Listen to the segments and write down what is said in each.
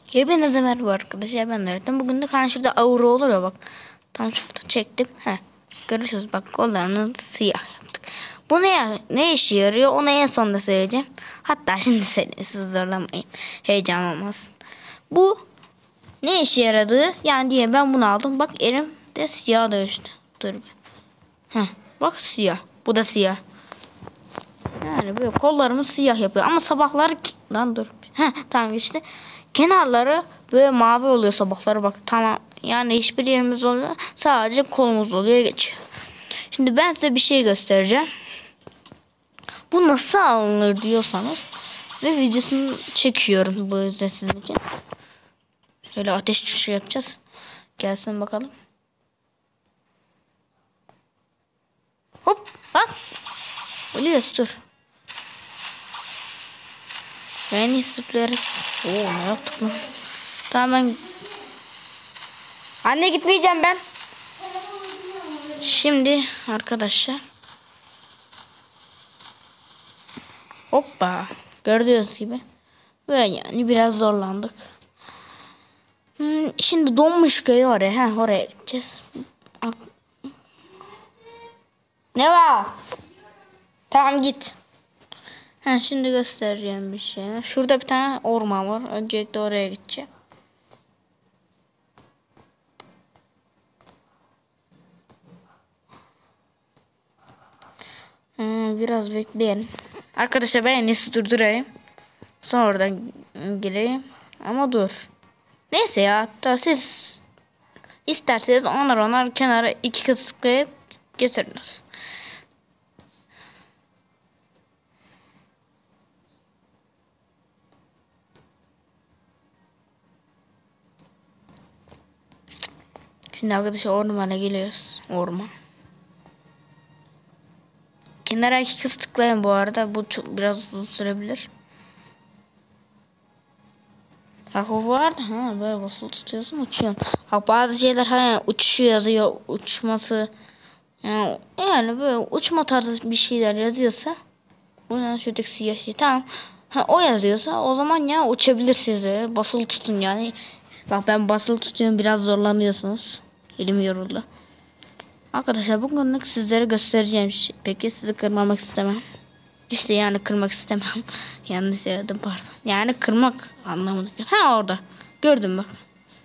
Hepinize merhaba arkadaşlar, ben öğrettim. Bugün de kan şurada aura olur ya, bak. Tam şurada çektim. Görüyorsunuz bak, kollarını siyah yaptık. Bu ne işe yarıyor onu en sonunda söyleyeceğim. Hatta şimdi söyleyin, siz zorlamayın. Heyecan olmasın. Bu ne işe yaradığı yani diye ben bunu aldım. Bak elim de siyah dönüştü. Dur bir. Bak siyah. Bu da siyah. Yani böyle kollarımı siyah yapıyor. Ama sabahları lan dur. Tamam işte. Kenarları böyle mavi oluyor sabahları, bak tamam. Yani hiçbir yerimiz oluyor. Sadece kolumuz oluyor, geçiyor. Şimdi ben size bir şey göstereceğim. Bu nasıl alınır diyorsanız ve videosunu çekiyorum bu yüzden sizin için. Şöyle ateş çıkışı yapacağız. Gelsin bakalım. Hop bak. Ölüyoruz, dur. Ben iyi zıplayarak. Ne yaptık lan? Tamam ben. Anne gitmeyeceğim ben. Şimdi arkadaşlar. Hoppa. Gördüğünüz gibi. Böyle yani biraz zorlandık. Şimdi donmuş köy oraya. Oraya gideceğiz. Ne var? Tamam git. Şimdi göstereceğim bir şey. Şurada bir tane orman var. Öncelikle oraya gideceğim. Biraz bekleyelim. Arkadaşlar ben en iyisi durdurayım. Sonra oradan gireyim. Ama dur. Neyse ya, hatta siz isterseniz onlar kenara iki kez tıklayıp getiriniz. Şimdi arkadaşlar ormana geliyoruz. Orman. Kenara iki kez tıklayın bu arada. Bu biraz uzun sürebilir. Bak o vardı. Böyle basılı tutuyorsun, uçuyorsun. Bak bazı şeyler uçuşu yazıyor. Uçması. Yani böyle uçma tarzı bir şeyler yazıyorsa. Bundan şuradaki siyah şey. Tamam. O yazıyorsa o zaman ya uçabilirsiniz öyle. Basılı tutun yani. Bak ben basılı tutuyorum, biraz zorlanıyorsunuz. Elim yoruldu. Arkadaşlar bugünlük sizlere göstereceğim şey. Peki sizi kırmamak istemem. İşte yani kırmak istemem. Yanlış söyledim, pardon. Yani kırmak anlamında. Orada. Gördüm bak.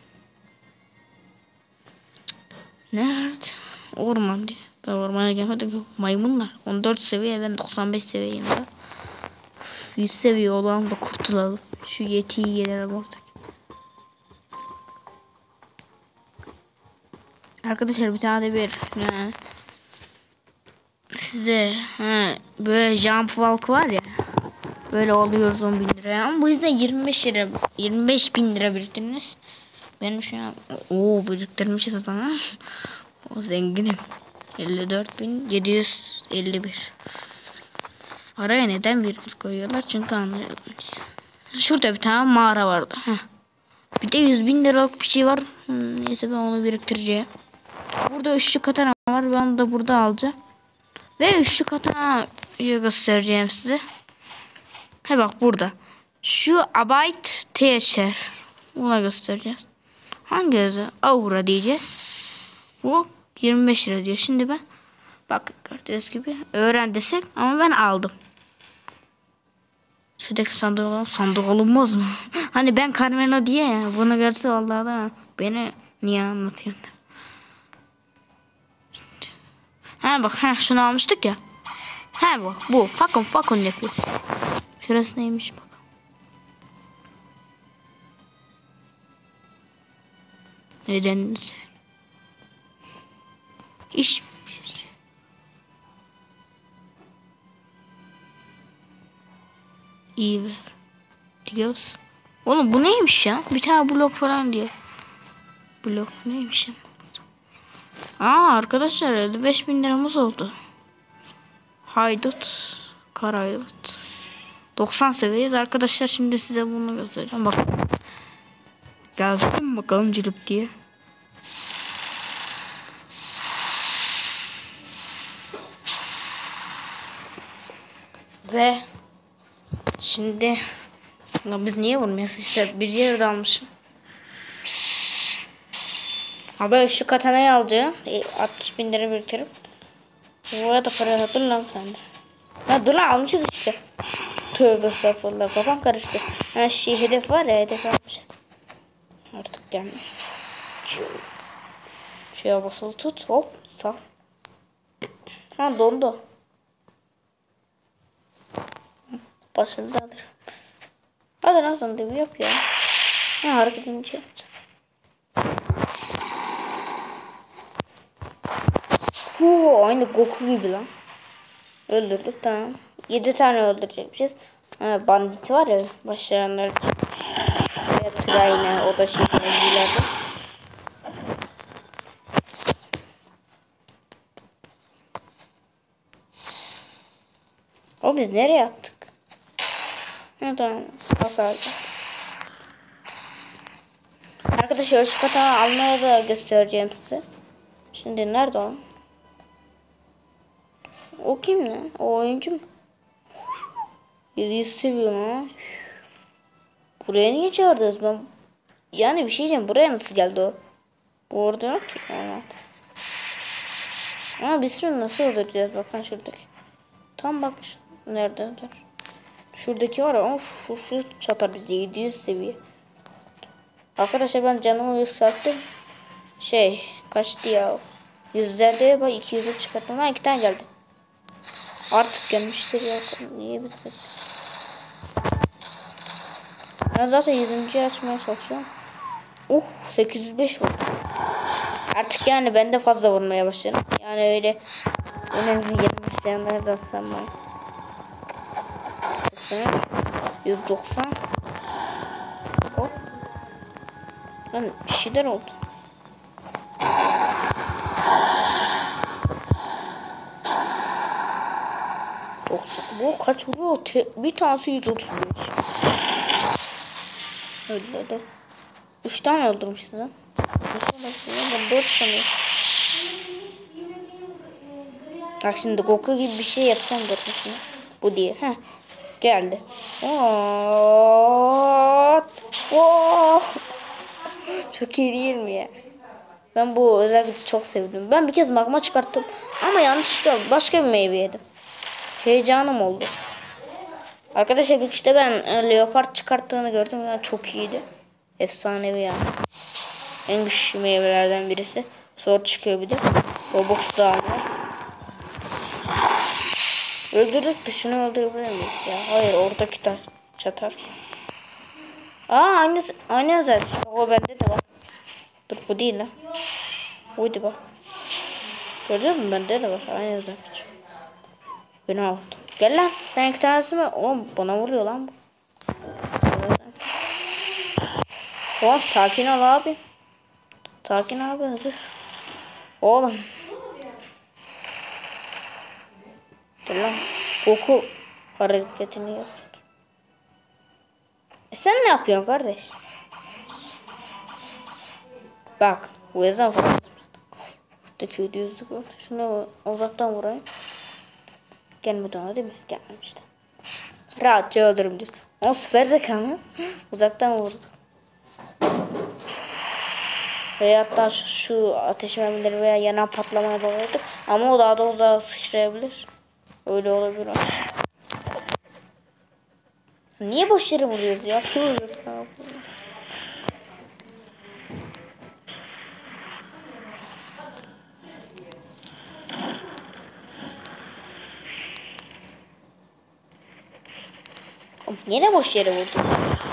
Nerede? Orman diye. Ben ormana gelmedim. Maymunlar. 14 seviye, ben 95 seviyeyim ya. 100 seviye olan da kurtulalım. Şu yetiyi yenelim oradaki. Arkadaşlar bir tane bir yani sizde böyle jump walk var ya, böyle oluyoruz 10.000 liraya, ama bu yüzden 25 bin lira biriktiriniz. Benim şu an biriktirmişiz ama o zenginim. 54.751. Araya neden virgül koyuyorlar? Çünkü anlıyorum. Şurada bir tane mağara vardı. Bir de 100.000 liralık bir şey var. Neyse ben onu biriktireceğim. Burada üçlü katana var. Ben de burada alacağım. Ve üçlü katanayı göstereceğim size. Bak burada. Şu Abite Teacher. Buna göstereceğiz. Hangi yazı? Aura diyeceğiz. Bu 25 lira diyor. Şimdi ben bak gördüğünüz gibi öğren desek ama ben aldım. Şuradaki sandık olunmaz mı? Hani ben Carmelo diye ya. Bunu görse vallahi da beni niye anlatıyorsun? Bak şunu almıştık ya. Bu fakon yapıyor. Şurası neymiş bak. Neden sen? İş. İyi ver. Diyoruz. Oğlum bu neymiş ya? Bir tane blok falan diyor. Blok neymiş ya? Arkadaşlar 55.000 liramız oldu. Haydut. Karaydut. 90 seviyeyiz arkadaşlar. Şimdi size bunu göstereceğim. Bak. Geldim bakalım cırıp diye. Ve şimdi Lan biz niye vurmuyoruz işte bir yerde almışım. Abi şu katanayı alacağım. 60 bin lira biriktirip. Buraya da para dur lan sende. Ha dur lan almışız işte. Tövbe estağfurullah kafam karıştı. Ha şey hedef var ya hedef almışız. Artık gelmiş. Şeye basılı tut hop sağ. Ha dondu. Başındadır. Hadi lan sana devi yap ya. Ha hareketini yaptı. Aynı Goku gibi lan. Öldürdük tamam. 7 tane öldürecekmişiz. Ha, bandit var ya başlayanlar için. Evet yine o da şeylerde. O biz nereye attık? Ha tamam. Hasarlı. Arkadaşlar şu katana almaya da göstereceğim size. Şimdi nerede o? O kim lan? O oyuncu mu? 700 seviyor ha. Buraya niye çağırdınız ben? Yani bir şey diyeceğim. Buraya nasıl geldi o? Bu orada yok ki. Evet. Ama biz şunu nasıl öldüreceğiz? Bakın şuradaki. Tam bak. Nerede? Dur. Şuradaki var ya. Of, şu çatar bizi. 700 seviye. Arkadaşlar ben canımı yükselttim. Kaçtı ya? Yüzlerde bak 200'e çıkarttım. Ha 2 tane geldi. Artık gelmiştir ya. Niye bize? Ben zaten 100. açmaya çalışıyorum. 805 vurdu. Artık yani ben de fazla vurmaya başladım. Yani öyle önemli gelmişlerden de sanmayın. 190. Hop. Lan bir şeyler oldu. Bu kaç vuruyor? Bir tanesi 135. Öyle. 3 tane öldürmüşüz ha. Ben 4 sanıyorum. Bak şimdi Goku gibi bir şey yapacağım şimdi. Bu diye. Geldi. Çok iyi değil mi ya? Ben bu özellikle çok sevdim. Ben bir kez magma çıkarttım. Ama yanlışlıkla başka bir meyve yedim. Heyecanım oldu. Arkadaşlar işte ben leopard çıkarttığını gördüm. Yani çok iyiydi. Efsanevi yani. En güçlü meyvelerden birisi. Zor çıkıyor bir de. Robux zamanı. Öldürdük de şunu öldürebilir miyiz ya? Hayır oradaki çatar. Aynı özellik. O bende de var. Dur bu değil lan. Buydu bak. Gördünüz mü bende de var. Aynı özellik. Beni aldım. Gel lan. Sen 2 tanesi mi? Oğlum bana vuruyor lan bu. Oğlum sakin ol abi. Sakin abi hazır. Oğlum. Gel lan. Goku hareketini yap. Sen ne yapıyorsun kardeş? Bak. Bu yüzden falan. Şuradaki 700'lük var. Şunu uzaktan vurayım. Gelmedi ona değil mi? Gelmemişti. Rahatça öldürürüm diyorsun. O süper zekalı. Uzaktan vurdu. Veya hatta şu ateş mermileri veya yanan patlamaya bağladı. Ama o daha da uzağa sıçrayabilir. Öyle olabilir. Niye boş yere vuruyoruz ya? Tövbe estağfurullah. Yine boş yere vurdum.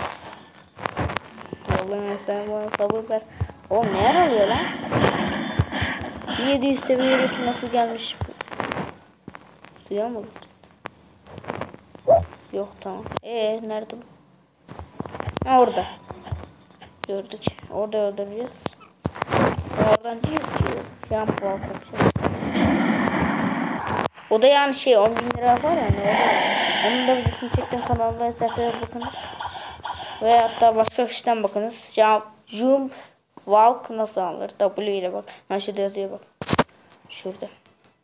Allah'ım sen bana sabır ver. Oğlum ne yer alıyor lan? 700 seviyedeki nasıl gelmiş? Suya mı? Yok tamam. Nerede bu? Orada. Gördük. Orada öldüreceğiz. Oradan değil ki. Jump walk yapacağız. O da yani 10 bin lira var yani orada. Onun da videosunu çektim kanalımda isterseniz bakınız. Ve hatta başka kişiden bakınız. Jump walk nasıl alınır? W ile bak. Şurada yazıyor bak. Şurada.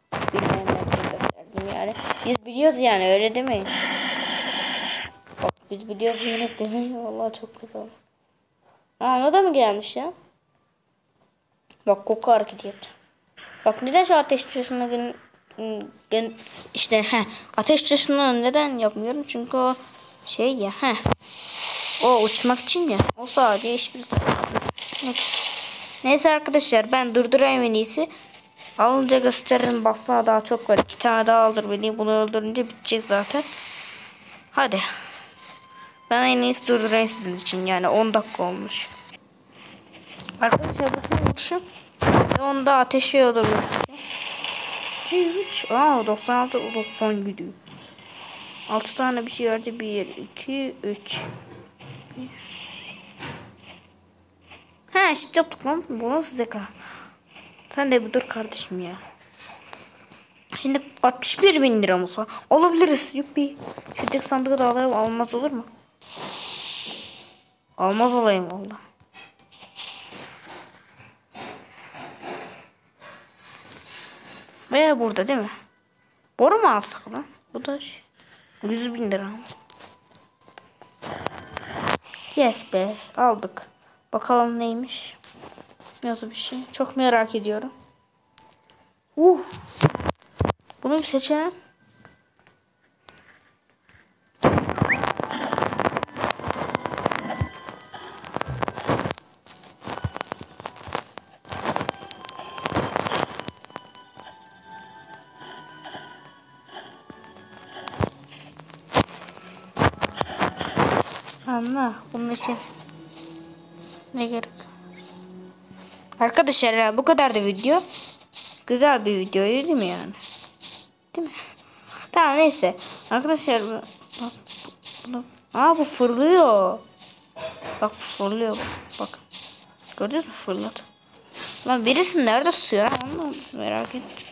Bilmeyenlerden gösterdim yani. Biz biliyoruz yani öyle demeyin. Bak Biz biliyoruz yine değil mi? Vallahi çok kötü oldu. Ona da mı gelmiş ya? Bak koku hareketi yaptı. Bak neden şu ateş tuşuna işte ateş tuşuna neden yapmıyorum? Çünkü o şey ya o uçmak için ya. O sadece hiçbir Neyse arkadaşlar ben durdurayım en iyisi. Alınca gösteririm. Basla daha çok var. 2 tane daha aldır beni. Bunu öldürünce bitecek zaten. Hadi. Ben en iyisi durdurayım sizin için. Yani 10 dakika olmuş. Arkadaşlar bakın olmuşum. Ve onda ateşi olur. 3. 96 90 gidiyor. 6 tane bir şey verdi. 1 2 3. İşte yaptık lan. Bunu size kal. Sen de bir dur kardeşim ya. Şimdi 61.000 lira olsa alabiliriz. Yuppi. Şu tek sandığı da alalım. Almaz olur mu? Almaz olayım valla. Veya burada değil mi? Boru mu alsak lan? Bu da 100.000 lira. Yes be. Aldık. Bakalım neymiş. Nasıl bir şey. Çok merak ediyorum. Bunu bir seçelim. Anla. Bunun için ne gerek? Arkadaşlar ya, bu kadar da video. Güzel bir videoydu değil mi yani? Değil mi? Tamam neyse. Arkadaşlar bu fırlıyor. Bak fırlıyor. Bak. Gördünüz mü fırladı. Lan birisi nerede tutuyor? Onu merak ettim.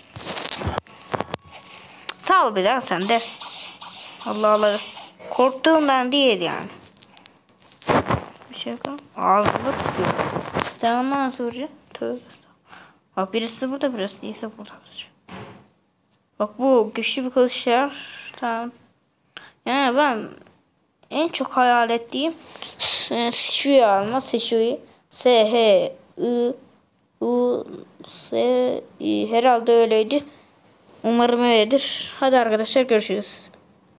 Sağ ol bir sen de. Allah Allah. Korktuğumdan değil yani. Bir şey yok. Ağzımda tutuyor. Sen ondan nasıl vuracaksın? Tövbe estağfurullah. Bak birisi burada, birisi ise burada. Bak bu güçlü bir kılıç ya. Tamam. Yani ben en çok hayal ettiğim Seçu'yu alma. Seçu'yu. S-H-I-U-S-I herhalde öyleydi. Umarım öyledir. Hadi arkadaşlar görüşürüz.